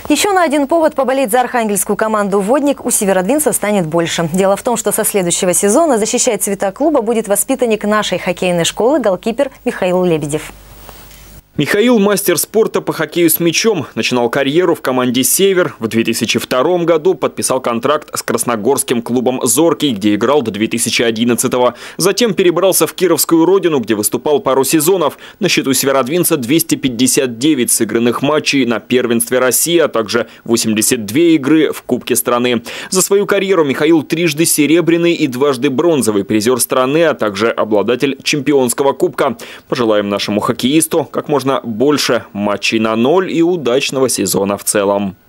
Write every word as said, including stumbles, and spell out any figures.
Еще на один повод поболеть за архангельскую команду «Водник» у северодвинца станет больше. Дело в том, что со следующего сезона защищать цвета клуба будет воспитанник нашей хоккейной школы, голкипер Михаил Лебедев. Михаил – мастер спорта по хоккею с мячом. Начинал карьеру в команде «Север». В две тысячи втором году подписал контракт с красногорским клубом «Зоркий», где играл до две тысячи одиннадцатого. Затем перебрался в Кировскую родину, где выступал пару сезонов. На счету северодвинца двести пятьдесят девять сыгранных матчей на первенстве России, а также восемьдесят две игры в Кубке страны. За свою карьеру Михаил трижды серебряный и дважды бронзовый призер страны, а также обладатель чемпионского кубка. Пожелаем нашему хоккеисту как можно больше матчей на ноль и удачного сезона в целом.